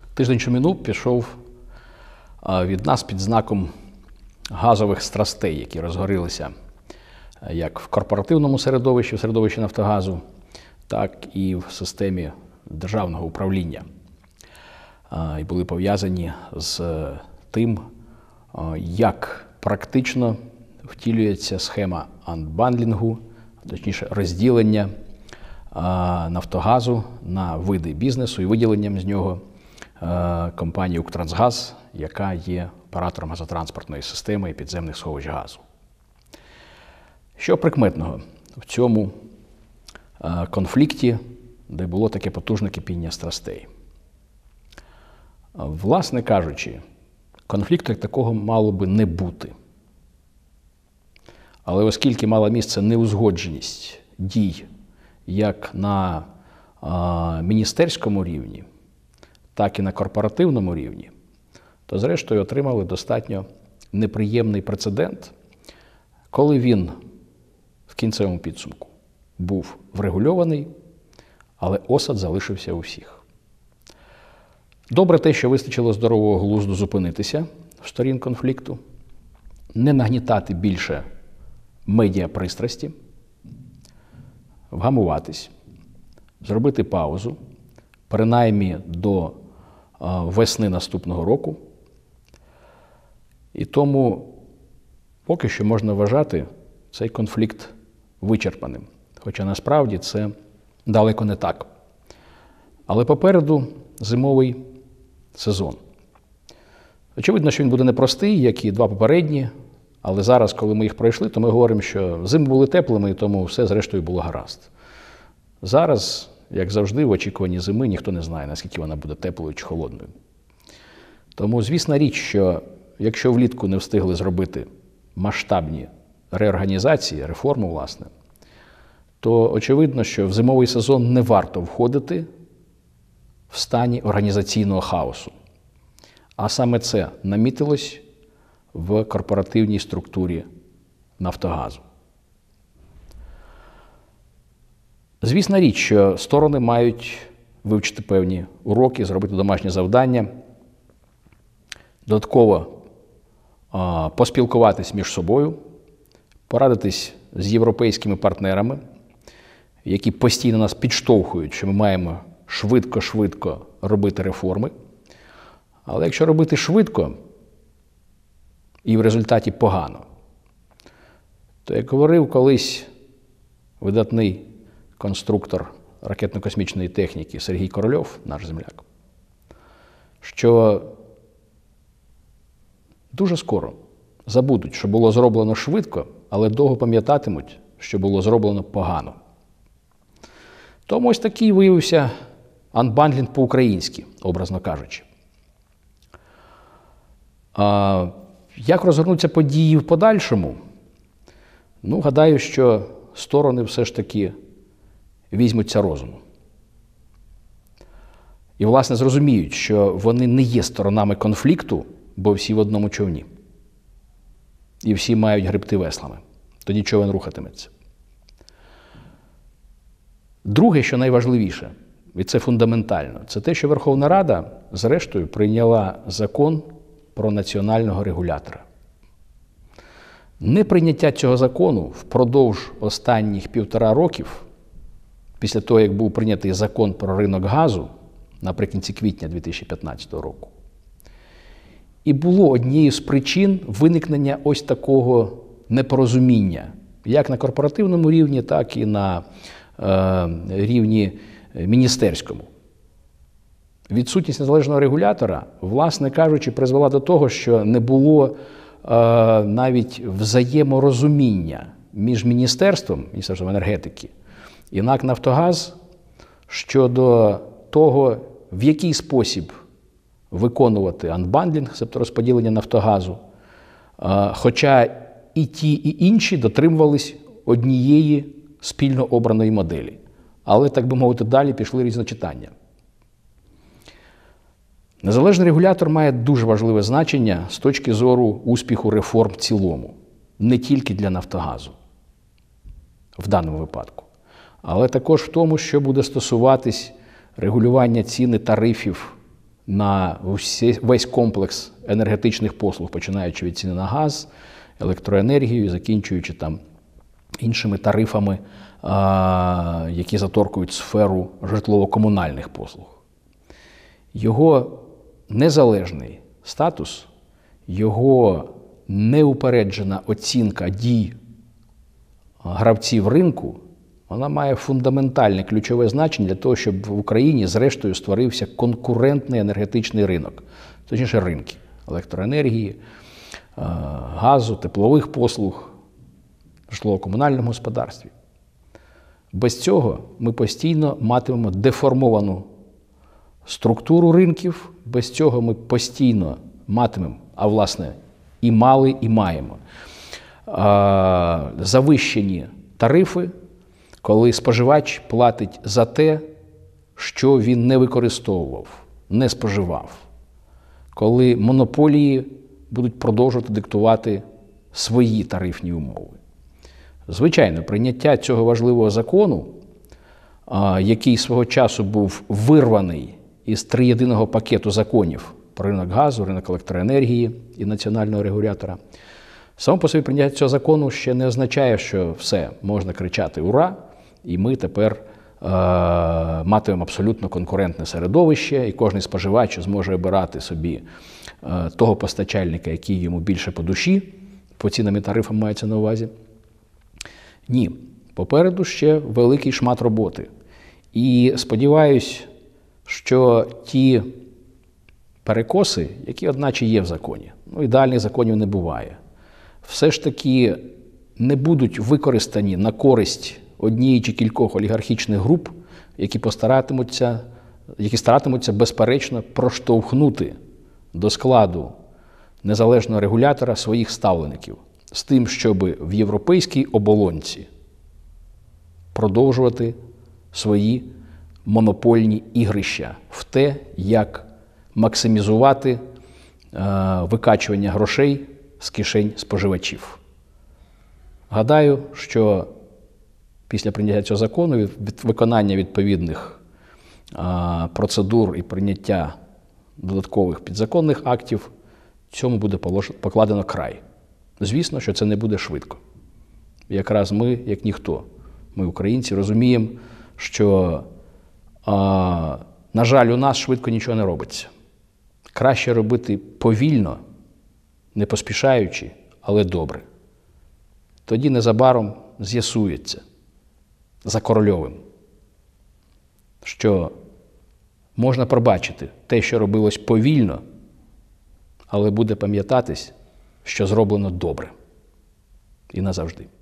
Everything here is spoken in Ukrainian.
Тиждень, що минув, пішов від нас під знаком газових страстей, які розгорілися як в корпоративному середовищі, в середовищі «Нафтогазу», так і в системі державного управління. І були пов'язані з тим, як практично втілюється схема анбандлінгу, точніше розділення «Нафтогазу» на види бізнесу і виділенням з нього компанії «Укртрансгаз», яка є оператором газотранспортної системи і підземних сховищ газу. Що прикметного в цьому конфлікті, де було таке потужне кипіння страстей? Власне кажучи, конфлікту як такого мало би не бути. Але оскільки мала місце неузгодженість дій як на міністерському рівні, так і на корпоративному рівні, то зрештою отримали достатньо неприємний прецедент, коли він в кінцевому підсумку був врегульований, але осад залишився у всіх. Добре те, що вистачило здорового глузду зупинитися в сторін конфлікту, не нагнітати більше медіапристрасті, вгамуватись, зробити паузу, принаймні до весни наступного року. І тому поки що можна вважати цей конфлікт вичерпаним. Хоча насправді це далеко не так. Але попереду зимовий сезон. Очевидно, що він буде непростий, як і два попередні, але зараз, коли ми їх пройшли, то ми говоримо, що зими були теплими, і тому все зрештою було гаразд. Зараз, як завжди, в очікуванні зими ніхто не знає, наскільки вона буде теплою чи холодною. Тому, звісна річ, що якщо влітку не встигли зробити масштабні реорганізації, реформу, власне, то очевидно, що в зимовий сезон не варто входити в стані організаційного хаосу. А саме це намітилось в корпоративній структурі «Нафтогазу». Звісна річ, що сторони мають вивчити певні уроки, зробити домашнє завдання, додатково поспілкуватись між собою, порадитись з європейськими партнерами, які постійно нас підштовхують, що ми маємо швидко робити реформи. Але якщо робити швидко і в результаті погано, то, як говорив колись видатний конструктор ракетно-космічної техніки Сергій Корольов, наш земляк, що дуже скоро забудуть, що було зроблено швидко, але довго пам'ятатимуть, що було зроблено погано. Тому ось такий виявився анбандлінг по-українськи, образно кажучи. Як розгорнуться події в подальшому? Ну, гадаю, що сторони все ж таки візьмуться розуму. І, власне, зрозуміють, що вони не є сторонами конфлікту, бо всі в одному човні. І всі мають гребти веслами. Тоді човен рухатиметься. Друге, що найважливіше, і це фундаментально, це те, що Верховна Рада, зрештою, прийняла закон про національного регулятора. Неприйняття цього закону впродовж останніх 1,5 років, після того, як був прийнятий закон про ринок газу наприкінці квітня 2015 року, і було однією з причин виникнення ось такого непорозуміння, як на корпоративному рівні, так і на рівні міністерському. Відсутність незалежного регулятора, власне кажучи, призвела до того, що не було навіть взаєморозуміння між Міністерством енергетики і НАК «Нафтогаз» щодо того, в який спосіб виконувати анбандлінг, тобто розподілення «Нафтогазу», хоча і ті, і інші дотримувались однієї спільно обраної моделі. Але, так би мовити, далі пішли різночитання. Незалежний регулятор має дуже важливе значення з точки зору успіху реформ в цілому. Не тільки для «Нафтогазу» в даному випадку, але також в тому, що буде стосуватись регулювання цін і тарифів на весь комплекс енергетичних послуг, починаючи від ціни на газ, електроенергію і закінчуючи там іншими тарифами, які заторкують сферу житлово-комунальних послуг. Його незалежний статус, його неупереджена оцінка дій гравців ринку, вона має фундаментальне ключове значення для того, щоб в Україні зрештою створився конкурентний енергетичний ринок, точніше ринки електроенергії, газу, теплових послуг, житлово-комунальному господарстві. Без цього ми постійно матимемо деформовану структуру ринків, без цього ми постійно матимемо, а власне і мали, і маємо, завищені тарифи, коли споживач платить за те, що він не використовував, не споживав. Коли монополії будуть продовжувати диктувати свої тарифні умови. Звичайно, прийняття цього важливого закону, який свого часу був вирваний із триєдиного пакету законів про ринок газу, ринок електроенергії і національного регулятора, само по собі прийняття цього закону ще не означає, що все, можна кричати «Ура!» і ми тепер матимемо абсолютно конкурентне середовище, і кожен споживач зможе обирати собі того постачальника, який йому більше по душі, по цінам і тарифам мається на увазі. Ні, попереду ще великий шмат роботи. І сподіваюсь, що ті перекоси, які одначе є в законі, ідеальних законів не буває, все ж таки не будуть використані на користь однієї чи кількох олігархічних груп, які старатимуться безперечно проштовхнути до складу незалежного регулятора своїх ставлеників з тим, щоб в європейській оболонці продовжувати свої монопольні ігрища в те, як максимізувати викачування грошей з кишень споживачів. Гадаю, що після прийняття цього закону, від виконання відповідних процедур і прийняття додаткових підзаконних актів, цьому буде покладено край. Звісно, що це не буде швидко. Якраз ми, як ніхто, ми, українці, розуміємо, що, на жаль, у нас швидко нічого не робиться. Краще робити повільно, не поспішаючи, але добре. Тоді незабаром з'ясується за Корольовим, що можна пробачити те, що робилось повільно, але буде пам'ятатись, що зроблено добре. І назавжди.